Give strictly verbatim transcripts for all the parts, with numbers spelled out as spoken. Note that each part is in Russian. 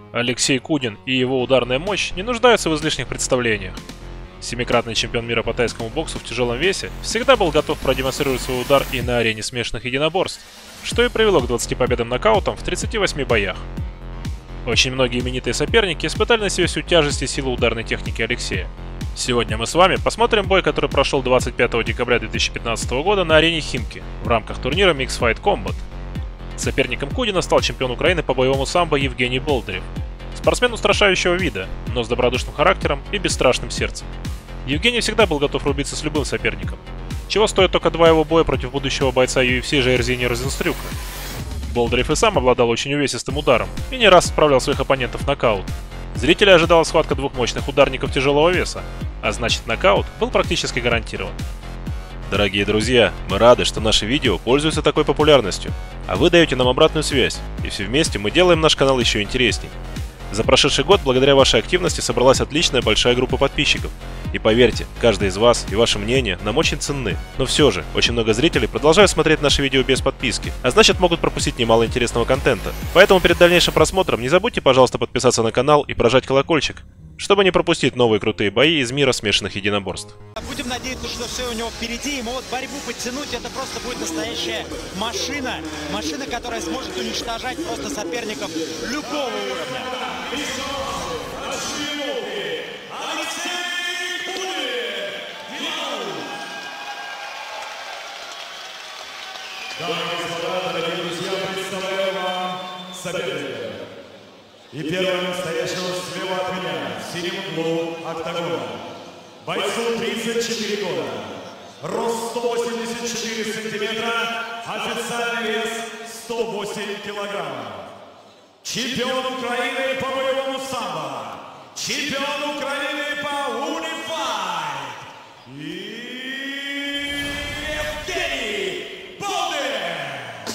Алексей Кудин и его ударная мощь не нуждаются в излишних представлениях. Семикратный чемпион мира по тайскому боксу в тяжелом весе всегда был готов продемонстрировать свой удар и на арене смешанных единоборств, что и привело к двадцати победам нокаутом в тридцати восьми боях. Очень многие именитые соперники испытали на себе всю тяжесть и силу ударной техники Алексея. Сегодня мы с вами посмотрим бой, который прошел двадцать пятого декабря две тысячи пятнадцатого года на арене Химки в рамках турнира Mixed Fight Combat. Соперником Кудина стал чемпион Украины по боевому самбо Евгений Болдырев. Спортсмен устрашающего вида, но с добродушным характером и бесстрашным сердцем. Евгений всегда был готов рубиться с любым соперником. Чего стоят только два его боя против будущего бойца ю эф си Жаирзини Розенстрюка. Болдырев и сам обладал очень увесистым ударом и не раз отправлял своих оппонентов в нокаут. Зрителя ожидала схватка двух мощных ударников тяжелого веса, а значит нокаут был практически гарантирован. Дорогие друзья, мы рады, что наши видео пользуются такой популярностью, а вы даете нам обратную связь, и все вместе мы делаем наш канал еще интересней. За прошедший год, благодаря вашей активности, собралась отличная большая группа подписчиков. И поверьте, каждый из вас и ваше мнение нам очень ценны. Но все же, очень много зрителей продолжают смотреть наши видео без подписки, а значит могут пропустить немало интересного контента. Поэтому перед дальнейшим просмотром не забудьте, пожалуйста, подписаться на канал и прожать колокольчик, чтобы не пропустить новые крутые бои из мира смешанных единоборств. Будем надеяться, что все у него впереди, ему вот борьбу подтянуть, это просто будет настоящая машина. Машина, которая сможет уничтожать просто соперников любого уровня. Дамы и господа, дорогие друзья, представляю вам соперника. И первым стоящего слева от меня, в синем углу октагона. Бойцу тридцать четыре года, рост сто восемьдесят четыре сантиметра, официальный вес сто восемь килограммов. Чемпион Украины по боевому самбо, чемпион Украины по унифайт. И Евгений Болдырев.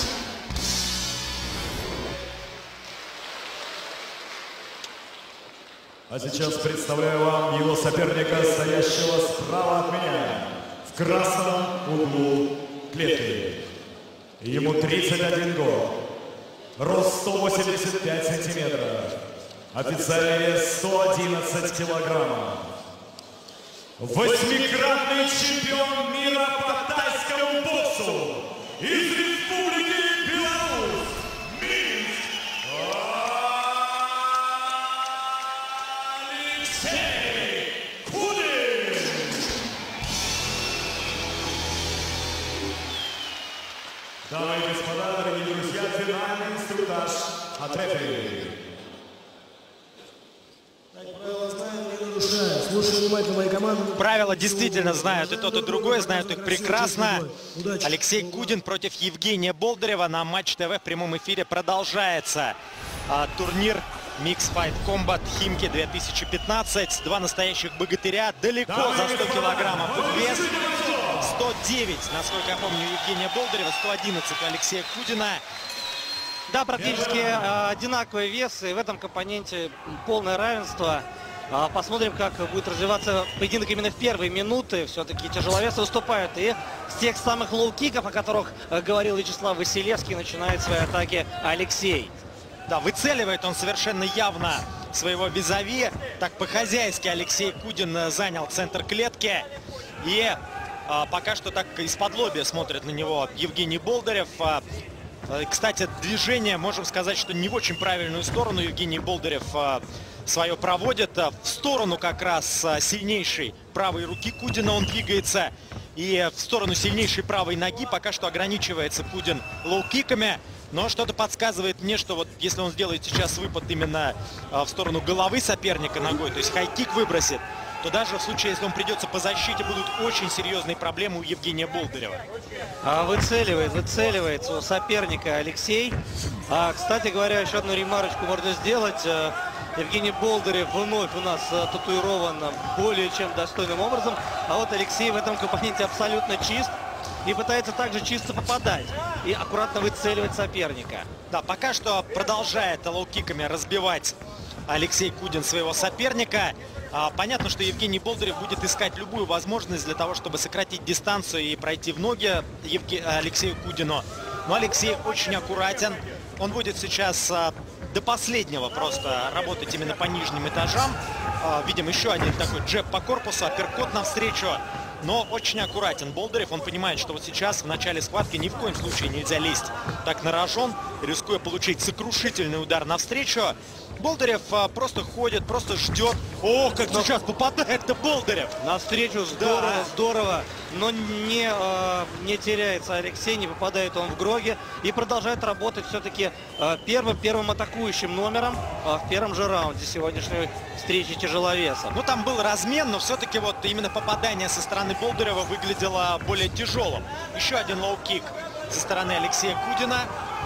А сейчас представляю вам его соперника, стоящего справа от меня, в красном углу клетки. Ему тридцать один год. Рост сто восемьдесят пять сантиметров. Официальный вес сто одиннадцать килограммов. Восьмикратный чемпион мира по тайскому боксу из Республики Беларусь. Минск. Алексей Кудин. Дамы и господа, дорогие друзья, финальный инструктаж от рефери. Слушай внимательно мои команды. Правила действительно знают и тот, и другой, знают их прекрасно. Алексей Кудин против Евгения Болдырева на Матч ТВ в прямом эфире продолжается. А, турнир Mixed Fight Combat Химки две тысячи пятнадцать. Два настоящих богатыря, далеко за сто килограммов их вес. сто девять, насколько я помню, Евгения Болдырева, сто одиннадцать у Алексея Кудина. Да, практически э, одинаковый вес, и в этом компоненте полное равенство. Э, посмотрим, как будет развиваться поединок именно в первые минуты. Все-таки тяжеловесы выступают. И с тех самых лоу-киков, о которых э, говорил Вячеслав Василевский, начинает свои атаки Алексей. Да, выцеливает он совершенно явно своего визави. Так по-хозяйски Алексей Кудин занял центр клетки. И а, пока что так из-под лобья смотрит на него Евгений Болдырев. А, кстати, движение, можем сказать, что не в очень правильную сторону Евгений Болдырев а, свое проводит. А, в сторону как раз а, сильнейшей правой руки Кудина он двигается. И в сторону сильнейшей правой ноги пока что ограничивается Кудин лоу-киками. Но что-то подсказывает мне, что вот если он сделает сейчас выпад именно а, в сторону головы соперника ногой, то есть хай-кик выбросит, то даже в случае, если он придется по защите, будут очень серьезные проблемы у Евгения Болдырева. А, выцеливает, выцеливается у соперника Алексей. А, кстати говоря, еще одну ремарочку можно сделать. А, Евгений Болдырев вновь у нас а, татуирован более чем достойным образом. А вот Алексей в этом компоненте абсолютно чист. И пытается также чисто попадать и аккуратно выцеливать соперника. Да, пока что продолжает лоу-киками разбивать Алексей Кудин своего соперника. А, понятно, что Евгений Болдырев будет искать любую возможность для того, чтобы сократить дистанцию и пройти в ноги Евге... Алексею Кудину. Но Алексей очень аккуратен. Он будет сейчас а, до последнего просто работать именно по нижним этажам. Видим еще один такой джеб по корпусу, апперкот навстречу. Но очень аккуратен Болдырев. Он понимает, что вот сейчас в начале схватки ни в коем случае нельзя лезть так на рожон, рискуя получить сокрушительный удар навстречу. Болдырев а, просто ходит, просто ждет. Ох, как но... сейчас попадает-то Болдырев. Навстречу здорово, да. здорово. Но не, э, не теряется Алексей, не попадает он в гроги. И продолжает работать все-таки э, первым, первым атакующим номером э, в первом же раунде сегодняшней встречи тяжеловеса. Ну там был размен, но все-таки вот именно попадание со стороны Болдырева выглядело более тяжелым. Еще один лоу-кик со стороны Алексея Кудина.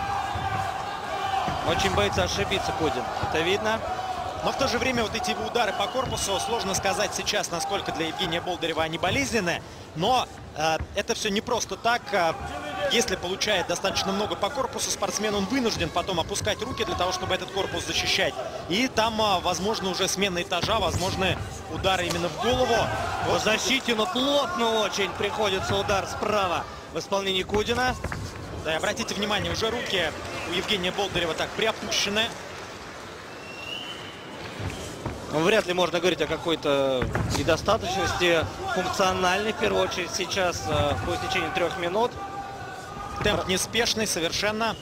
Очень боится ошибиться Кудин, это видно. Но в то же время вот эти удары по корпусу, сложно сказать сейчас, насколько для Евгения Болдырева они болезненны. Но э, это все не просто так. Э, если получает достаточно много по корпусу, спортсмен он вынужден потом опускать руки для того, чтобы этот корпус защищать. И там, э, возможно, уже смена этажа, возможны удары именно в голову. По защите, но плотно очень приходится удар справа в исполнении Кудина. Да, и обратите внимание, уже руки у Евгения Болдырева так приопущены. Вряд ли можно говорить о какой-то недостаточности функциональной, в первую очередь, сейчас, по истечении трех минут. Темп неспешный совершенно.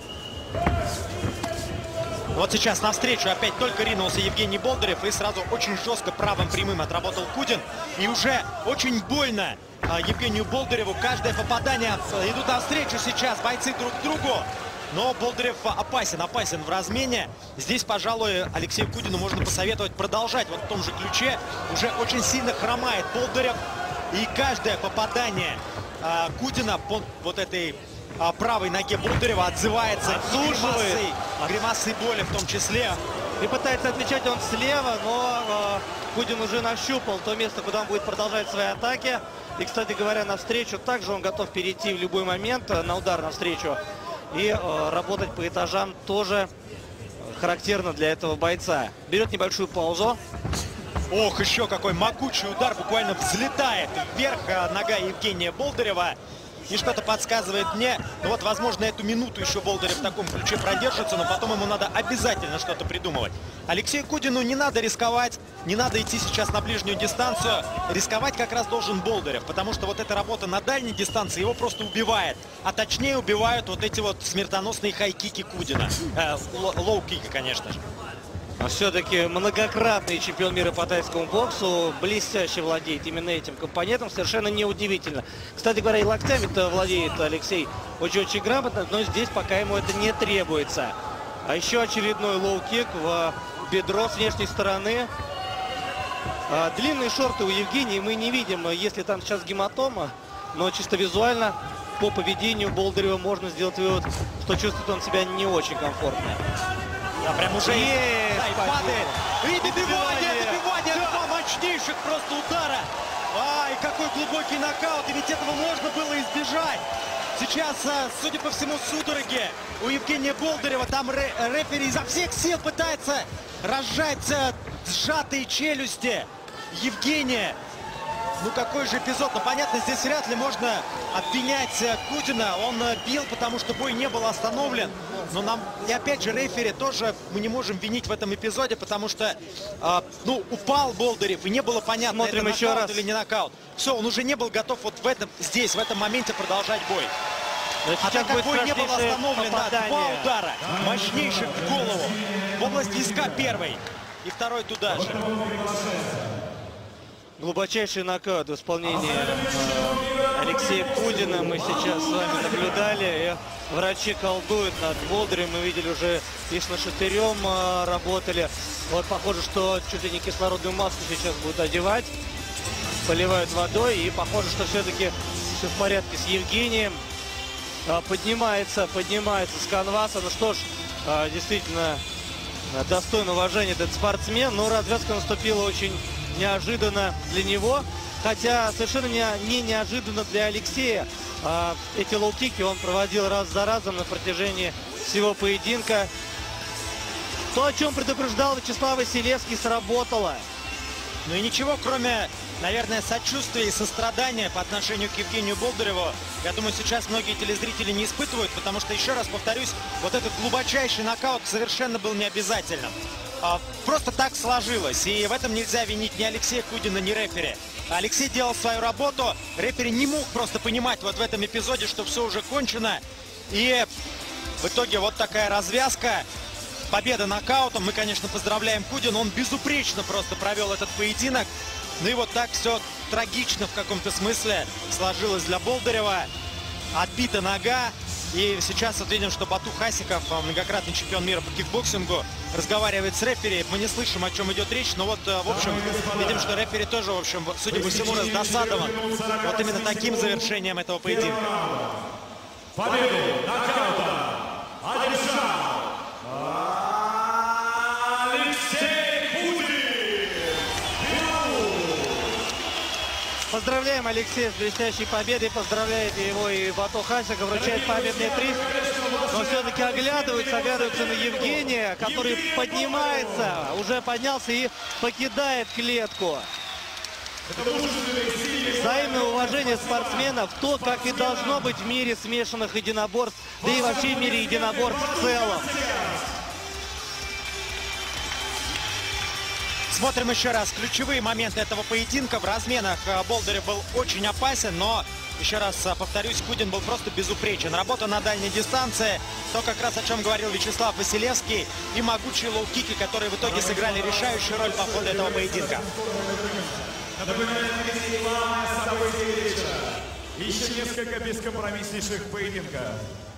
Вот сейчас навстречу опять только ринулся Евгений Болдырев и сразу очень жестко правым прямым отработал Кудин. И уже очень больно Евгению Болдыреву. Каждое попадание идут навстречу сейчас бойцы друг к другу. Но Болдырев опасен, опасен в размене. Здесь, пожалуй, Алексею Кудину можно посоветовать продолжать вот в том же ключе. Уже очень сильно хромает Болдырев. И каждое попадание а, Кудина по вот этой а, правой ноге Болдырева отзывается гримасой, гримасой боли в том числе. И пытается отвечать он слева, но а, Кудин уже нащупал то место, куда он будет продолжать свои атаки. И, кстати говоря, навстречу также он готов перейти в любой момент на удар навстречу. И э, работать по этажам тоже характерно для этого бойца. Берет небольшую паузу. Ох, еще какой могучий удар. Буквально взлетает вверх нога Евгения Болдырева. И что-то подсказывает мне, ну вот, возможно, эту минуту еще Болдырев в таком ключе продержится, но потом ему надо обязательно что-то придумывать. Алексею Кудину не надо рисковать, не надо идти сейчас на ближнюю дистанцию. Рисковать как раз должен Болдырев, потому что вот эта работа на дальней дистанции его просто убивает. А точнее убивают вот эти вот смертоносные хай-кики Кудина. Э, лоу-кики, конечно же. Все-таки многократный чемпион мира по тайскому боксу, блестяще владеет именно этим компонентом, совершенно неудивительно. Кстати говоря, и локтями-то владеет Алексей очень-очень грамотно, но здесь пока ему это не требуется. А еще очередной лоу-кик в бедро с внешней стороны. А, длинные шорты у Евгения мы не видим, если там сейчас гематома, но чисто визуально по поведению Болдырева можно сделать вывод, что чувствует он себя не очень комфортно. Да, прям уже есть, да, и падает. И добивание, добивание, да. Два мощнейших просто удара. Ай, какой глубокий нокаут, и ведь этого можно было избежать. Сейчас, судя по всему, судороги у Евгения Болдырева. Там ре рефери изо всех сил пытается разжать сжатые челюсти Евгения. Ну какой же эпизод? Ну понятно, здесь вряд ли можно обвинять Кудина. Он бил, потому что бой не был остановлен. Но нам, и опять же, рефери тоже мы не можем винить в этом эпизоде, потому что, э, ну, упал Болдырев, и не было понятно, Смотрим это еще нокаут раз. или не нокаут. Все, он уже не был готов вот в этом, здесь, в этом моменте продолжать бой. А так как бой не был остановлен, да, два удара, мощнейших в голову, в область виска первый, и второй туда же. Глубочайший нокаут в исполнении э, Алексея Кудина мы сейчас с вами наблюдали. И врачи колдуют над Болдыревым. Мы видели уже и с нашатырем э, работали. Вот похоже, что чуть ли не кислородную маску сейчас будут одевать. Поливают водой. И похоже, что все-таки все в порядке с Евгением. Э, поднимается, поднимается с канваса. Ну что ж, э, действительно э, достойно уважения этот спортсмен. Но развязка наступила очень неожиданно для него, хотя совершенно не, не неожиданно для Алексея. А, эти лоу-кики он проводил раз за разом на протяжении всего поединка. То, о чем предупреждал Вячеслав Василевский, сработало. Ну и ничего, кроме, наверное, сочувствия и сострадания по отношению к Евгению Болдыреву я думаю, сейчас многие телезрители не испытывают, потому что, еще раз повторюсь, вот этот глубочайший нокаут совершенно был необязательным. Просто так сложилось, и в этом нельзя винить ни Алексея Кудина, ни рефери. Алексей делал свою работу, рефери не мог просто понимать вот в этом эпизоде, что все уже кончено. И в итоге вот такая развязка, победа нокаутом. Мы, конечно, поздравляем Кудина, он безупречно просто провел этот поединок. Ну и вот так все трагично в каком-то смысле сложилось для Болдырева. Отбита нога. И сейчас вот видим, что Бату Хасиков, многократный чемпион мира по кикбоксингу, разговаривает с рефери. Мы не слышим, о чем идет речь, но вот, в общем, видим, что рефери тоже, в общем, судя по всему, раздосадован вот именно таким завершением этого поединка. Победу нокаутом одержал Алексей Кудин. Поздравляем Алексея с блестящей победой, поздравляет его и Бату Хасиков, вручает победный приз. Но все-таки оглядываются, оглядываются на Евгения, который поднимается, уже поднялся и покидает клетку. Взаимное уважение спортсменов, то, как и должно быть в мире смешанных единоборств, да и вообще в мире единоборств в целом. Смотрим еще раз ключевые моменты этого поединка. В разменах Болдырев был очень опасен, но, еще раз повторюсь, Кудин был просто безупречен. Работа на дальней дистанции, то как раз о чем говорил Вячеслав Василевский, и могучие лоу-кики, которые в итоге сыграли решающую роль по ходу этого поединка. Напоминаю, главное событие вечера. Еще несколько бескомпромисснейших поединков.